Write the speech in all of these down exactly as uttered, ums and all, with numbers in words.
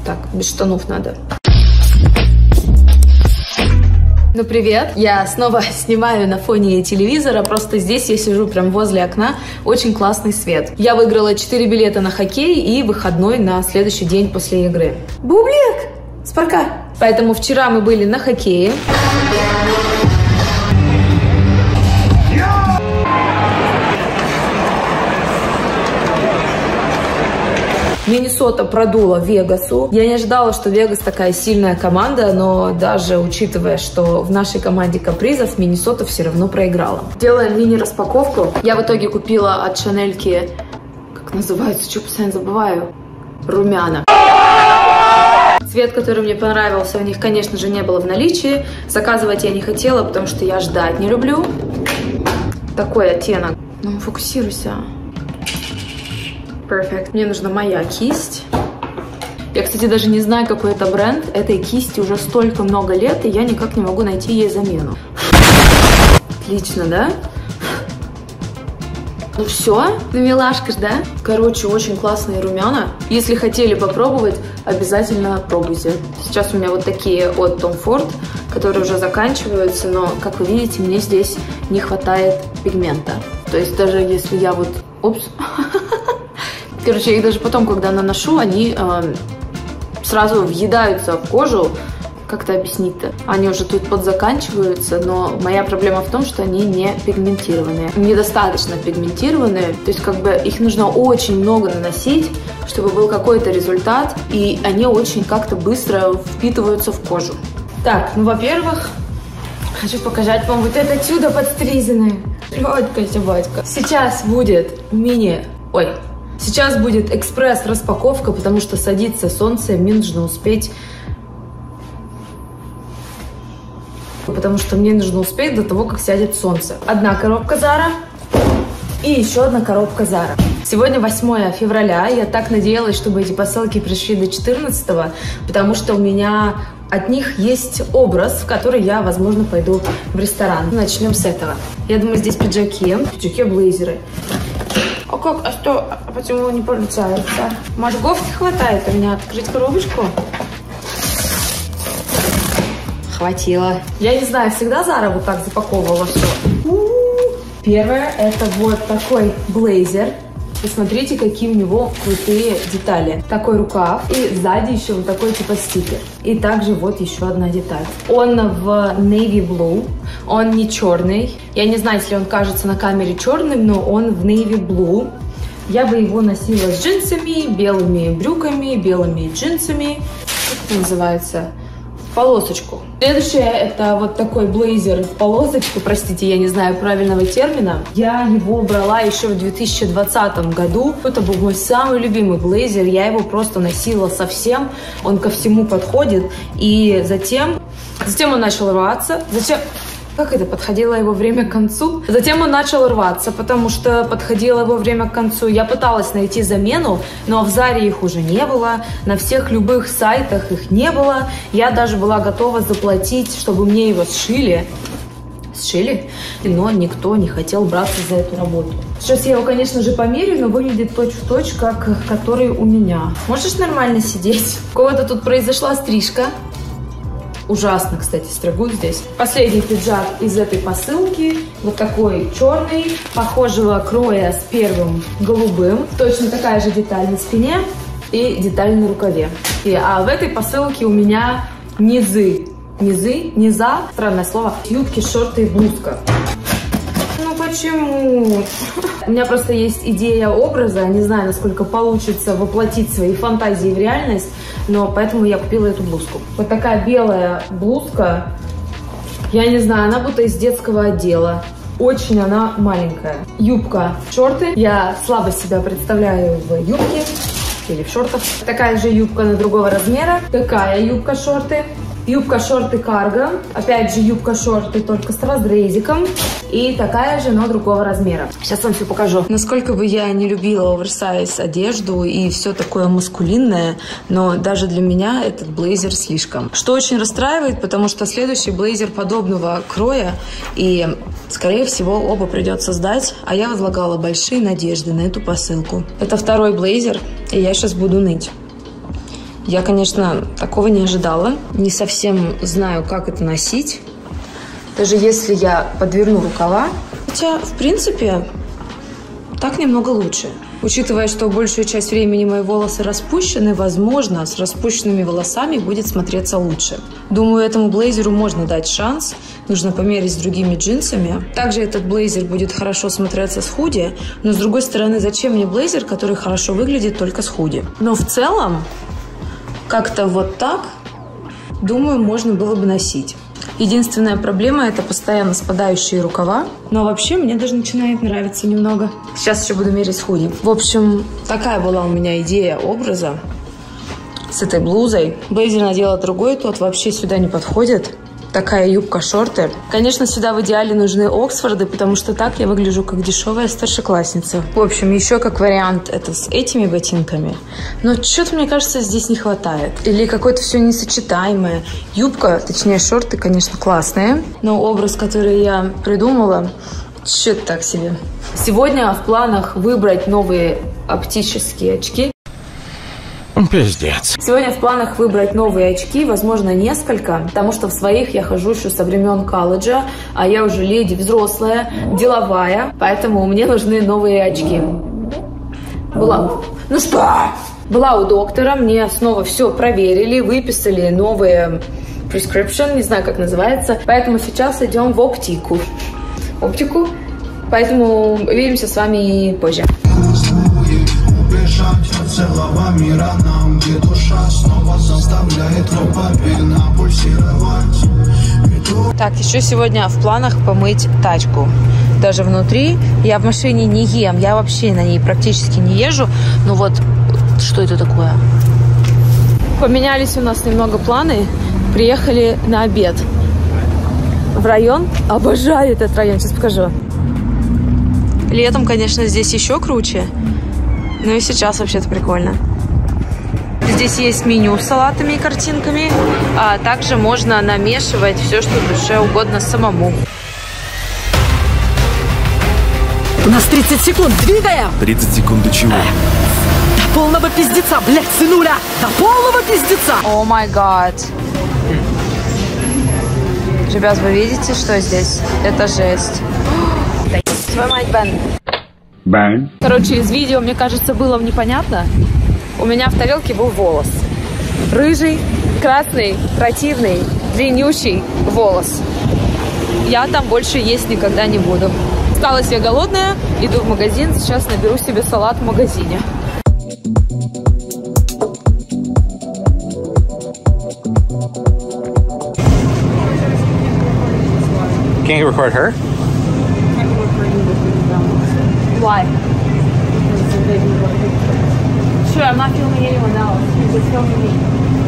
Так, без штанов надо. Ну привет, я снова снимаю на фоне телевизора, просто здесь я сижу прям возле окна, очень классный свет. Я выиграла четыре билета на хоккей и выходной на следующий день после игры. Бублик! Спарка! Поэтому вчера мы были на хоккее. Миннесота продула Вегасу. Я не ожидала, что Вегас такая сильная команда, но даже учитывая, что в нашей команде капризов, Миннесота все равно проиграла. Делаем мини-распаковку. Я в итоге купила от Шанельки, как называется, что постоянно забываю, румяна. Цвет, который мне понравился, у них, конечно же, не было в наличии. Заказывать я не хотела, потому что я ждать не люблю. Такой оттенок. Ну, фокусируйся. Perfect. Мне нужна моя кисть. Я, кстати, даже не знаю, какой это бренд. Этой кисти уже столько много лет, и я никак не могу найти ей замену. Отлично, да? Ну все, ну милашка ж, да? Короче, очень классные румяна. Если хотели попробовать, обязательно пробуйте. Сейчас у меня вот такие от Tom Ford, которые уже заканчиваются, но, как вы видите, мне здесь не хватает пигмента. То есть даже если я вот... Упс. Короче, я их даже потом, когда наношу, они э, сразу въедаются в кожу. Как это объяснить-то? Они уже тут подзаканчиваются, но моя проблема в том, что они не пигментированные. Недостаточно пигментированные, то есть как бы их нужно очень много наносить, чтобы был какой-то результат, и они очень как-то быстро впитываются в кожу. Так, ну, во-первых, хочу показать вам вот это чудо подстриженное. Батька, батька. Сейчас будет мини... Ой... Сейчас будет экспресс-распаковка, потому что садится солнце, мне нужно успеть... Потому что мне нужно успеть до того, как сядет солнце. Одна коробка Zara и еще одна коробка Zara. Сегодня восьмое февраля, я так надеялась, чтобы эти посылки пришли до четырнадцатого, потому что у меня от них есть образ, в который я, возможно, пойду в ресторан. Начнем с этого. Я думаю, здесь пиджаки, пиджаки-блейзеры. А как? А что? А почему не получается? Мозгов не хватает у меня открыть коробочку? Хватило. Я не знаю, всегда Zara вот так запаковывала все. Первое, это вот такой блейзер. Посмотрите, какие у него крутые детали. Такой рукав. И сзади еще вот такой типа стикер. И также вот еще одна деталь. Он в navy blue. Он не черный. Я не знаю, если он кажется на камере черным, но он в navy blue. Я бы его носила с джинсами, белыми брюками, белыми джинсами. Как это называется? Полосочку. Следующее это вот такой блейзер в полосочку, простите, я не знаю правильного термина. Я его брала еще в две тысячи двадцатом году. Это был мой самый любимый блейзер, я его просто носила совсем, он ко всему подходит. И затем, затем он начал рваться, затем... Как это? Подходило его время к концу. Затем он начал рваться, потому что подходило его время к концу. Я пыталась найти замену, но в Заре их уже не было. На всех любых сайтах их не было. Я даже была готова заплатить, чтобы мне его сшили. Сшили, но никто не хотел браться за эту работу. Сейчас я его, конечно же, померю, но выглядит точь-в-точь, как который у меня. Можешь нормально сидеть? У кого-то тут произошла стрижка. Ужасно, кстати, стригут здесь. Последний пиджак из этой посылки. Вот такой черный, похожего кроя с первым голубым. Точно такая же деталь на спине и деталь на рукаве. И, а в этой посылке у меня низы. Низы, низа, странное слово. Юбки, шорты и блузка. Ну почему? У меня просто есть идея образа. Не знаю, насколько получится воплотить свои фантазии в реальность. Но поэтому я купила эту блузку. Вот такая белая блузка. Я не знаю, она будто из детского отдела. Очень она маленькая. Юбка, шорты. Я слабо себя представляю в юбке или в шортах. Такая же юбка, но другого размера. Такая юбка, шорты. Юбка-шорты карго. Опять же юбка-шорты, только с разрезиком. И такая же, но другого размера. Сейчас вам все покажу. Насколько бы я не любила оверсайз одежду и все такое маскулинное, но даже для меня этот блейзер слишком. Что очень расстраивает, потому что следующий блейзер подобного кроя. И, скорее всего, оба придется сдать. А я возлагала большие надежды на эту посылку. Это второй блейзер, и я сейчас буду ныть. Я, конечно, такого не ожидала. Не совсем знаю, как это носить. Даже если я подверну рукава. Хотя, в принципе, так немного лучше. Учитывая, что большую часть времени мои волосы распущены, возможно, с распущенными волосами будет смотреться лучше. Думаю, этому блейзеру можно дать шанс. Нужно померить с другими джинсами. Также этот блейзер будет хорошо смотреться с худи. Но, с другой стороны, зачем мне блейзер, который хорошо выглядит только с худи? Но в целом, как-то вот так, думаю, можно было бы носить. Единственная проблема – это постоянно спадающие рукава. Но вообще мне даже начинает нравиться немного. Сейчас еще буду мерить худи. В общем, такая была у меня идея образа с этой блузой. Блейзер надела другой, тот вообще сюда не подходит. Такая юбка-шорты. Конечно, сюда в идеале нужны Оксфорды, потому что так я выгляжу как дешевая старшеклассница. В общем, еще как вариант это с этими ботинками. Но что-то, мне кажется, здесь не хватает. Или какое-то все несочетаемое. Юбка, точнее шорты, конечно, классные. Но образ, который я придумала, что-то так себе. Сегодня в планах выбрать новые оптические очки. Пиздец. Сегодня в планах выбрать новые очки, возможно, несколько, потому что в своих я хожу еще со времен колледжа, а я уже леди взрослая, деловая, поэтому мне нужны новые очки. Была... Ну что? Была у доктора, мне снова все проверили, выписали новые prescription, не знаю, как называется, поэтому сейчас идем в оптику. Оптику, поэтому увидимся с вами позже. Целого мира нам, где душа снова заставляет рукопильно пульсировать. Так, еще сегодня в планах помыть тачку. Даже внутри. Я в машине не ем, я вообще на ней практически не езжу. Ну вот, что это такое? Поменялись у нас немного планы. Приехали на обед в район. Обожаю этот район, сейчас покажу. Летом, конечно, здесь еще круче. Ну и сейчас вообще-то прикольно. Здесь есть меню с салатами и картинками, а также можно намешивать все, что душе угодно самому. У нас тридцать секунд, двигаем! тридцать секунд до чего? До полного пиздеца, блядь, сынуля! До полного пиздеца! О май гад! Ребят, вы видите, что здесь? Это жесть. Твою мать, Бен. Бэн. Короче, из видео, мне кажется, было непонятно. У меня в тарелке был волос. Рыжий, красный, противный, длиннющий волос. Я там больше есть никогда не буду. Осталась я голодная, иду в магазин, сейчас наберу себе салат в магазине. Can you record her? Why? Sure, I'm not filming anyone else. You're just filming me.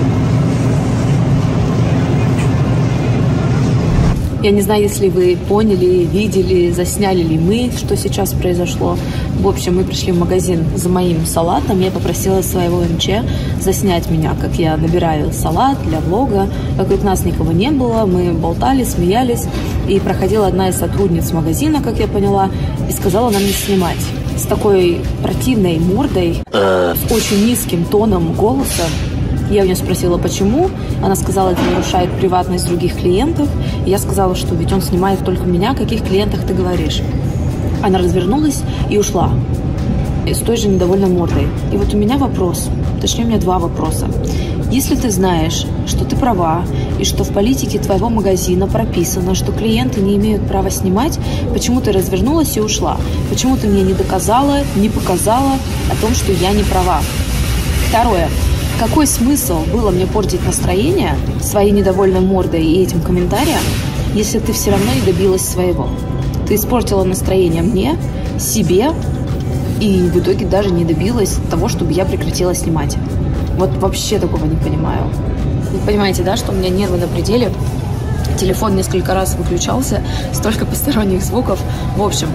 Я не знаю, если вы поняли, видели, засняли ли мы, что сейчас произошло. В общем, мы пришли в магазин за моим салатом. Я попросила своего МЧ заснять меня, как я набираю салат для влога. Вокруг нас никого не было, мы болтали, смеялись. И проходила одна из сотрудниц магазина, как я поняла, и сказала нам не снимать. С такой противной мордой, с очень низким тоном голоса. Я у нее спросила, почему. Она сказала, это нарушает приватность других клиентов. И я сказала, что ведь он снимает только меня, о каких клиентах ты говоришь. Она развернулась и ушла с той же недовольной мордой. И вот у меня вопрос, точнее у меня два вопроса. Если ты знаешь, что ты права, и что в политике твоего магазина прописано, что клиенты не имеют права снимать, почему ты развернулась и ушла? Почему ты мне не доказала, не показала о том, что я не права? Второе. Какой смысл было мне портить настроение своей недовольной мордой и этим комментарием, если ты все равно не добилась своего? Ты испортила настроение мне, себе, и в итоге даже не добилась того, чтобы я прекратила снимать. Вот вообще такого не понимаю. Вы понимаете, да, что у меня нервы на пределе? Телефон несколько раз выключался, столько посторонних звуков. В общем,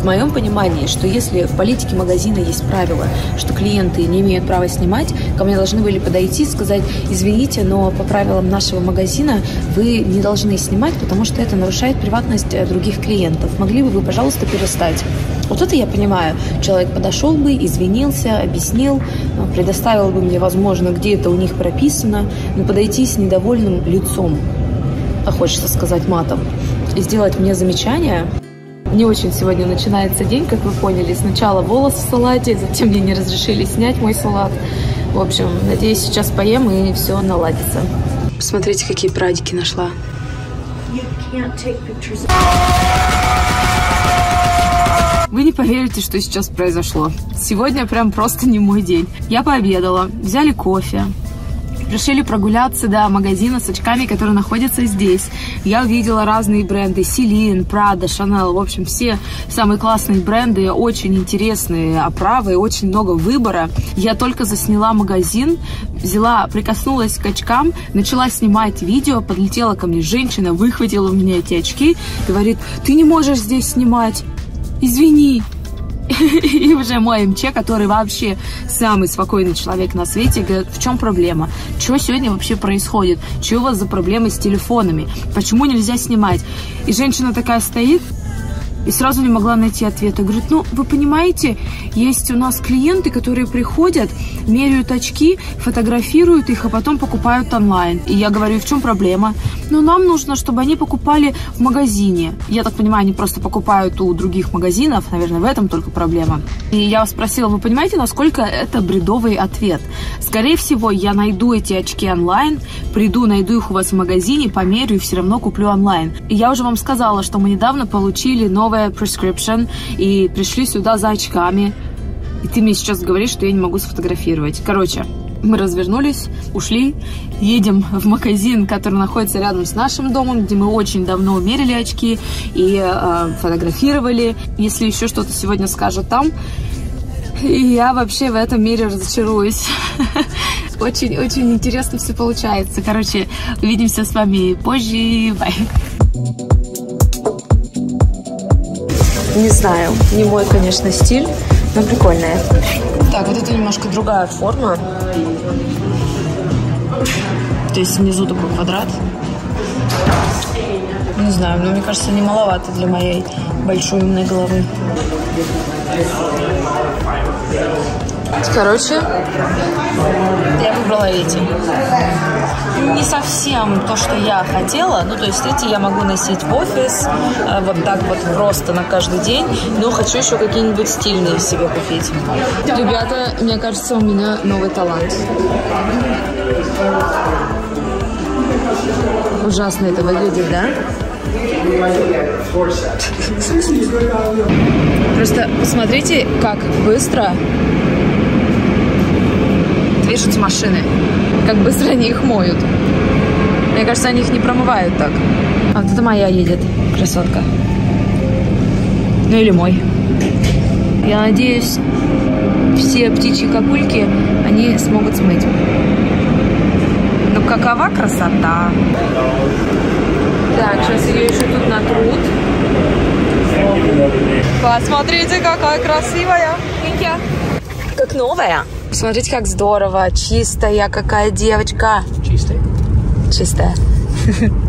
В моем понимании, что если в политике магазина есть правило, что клиенты не имеют права снимать, ко мне должны были подойти и сказать: извините, но по правилам нашего магазина вы не должны снимать, потому что это нарушает приватность других клиентов. Могли бы вы, пожалуйста, перестать? Вот это я понимаю. Человек подошел бы, извинился, объяснил, предоставил бы мне, возможно, где это у них прописано, но подойти с недовольным лицом, а хочется сказать матом, и сделать мне замечание. Не очень сегодня начинается день, как вы поняли. Сначала волос в салате, затем мне не разрешили снять мой салат. В общем, надеюсь, сейчас поем и все наладится. Посмотрите, какие прадики нашла. Вы не поверите, что сейчас произошло. Сегодня прям просто не мой день. Я пообедала, взяли кофе, решили прогуляться до магазина с очками, который находится здесь. Я увидела разные бренды: Celine, Prada, Chanel. В общем, все самые классные бренды, очень интересные оправы, очень много выбора. Я только засняла магазин, взяла, прикоснулась к очкам, начала снимать видео, подлетела ко мне женщина, выхватила у меня эти очки, говорит: ты не можешь здесь снимать, извини. И уже мой МЧ, который вообще самый спокойный человек на свете, говорит: в чем проблема? Что сегодня вообще происходит? Что у вас за проблемы с телефонами? Почему нельзя снимать? И женщина такая стоит и сразу не могла найти ответа. Говорит: ну, вы понимаете, есть у нас клиенты, которые приходят, меряют очки, фотографируют их, а потом покупают онлайн. И я говорю: в чем проблема? Ну, нам нужно, чтобы они покупали в магазине. Я так понимаю, они просто покупают у других магазинов. Наверное, в этом только проблема. И я спросила: вы понимаете, насколько это бредовый ответ? Скорее всего, я найду эти очки онлайн, приду, найду их у вас в магазине, померю и все равно куплю онлайн. И я уже вам сказала, что мы недавно получили новое prescription и пришли сюда за очками. И ты мне сейчас говоришь, что я не могу сфотографировать. Короче, мы развернулись, ушли, едем в магазин, который находится рядом с нашим домом, где мы очень давно мерили очки и э, фотографировали. Если еще что-то сегодня скажут там, я вообще в этом мире разочаруюсь. Очень-очень интересно все получается. Короче, увидимся с вами позже. Бай. Не знаю, не мой, конечно, стиль, но прикольная. Так, вот это немножко другая форма. То есть внизу такой квадрат. Не знаю, но мне кажется, не маловато для моей большой умной головы. Короче, я выбрала эти. Не совсем то, что я хотела. Ну, то есть эти я могу носить в офис, вот так вот просто на каждый день. Но хочу еще какие-нибудь стильные себе купить. Ребята, мне кажется, у меня новый талант. Ужасно это выглядит, да? Просто посмотрите, как быстро движутся машины. Как быстро они их моют. Мне кажется, они их не промывают так. А вот это моя едет, красотка. Ну или мой. Я надеюсь, все птичьи копульки они смогут смыть. Ну какова красота. Так, сейчас ее еще тут натрут. Посмотрите, какая красивая. Как новая. Посмотрите, как здорово. Чистая какая девочка. Чистая? Чистая.